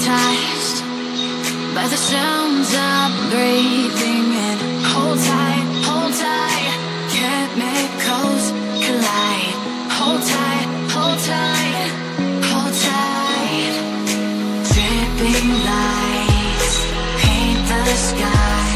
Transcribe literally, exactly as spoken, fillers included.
hypnotized by the sounds I'm breathing in. Hold tight, hold tight, chemicals collide. Hold tight, hold tight, hold tight. Dripping lights paint the sky.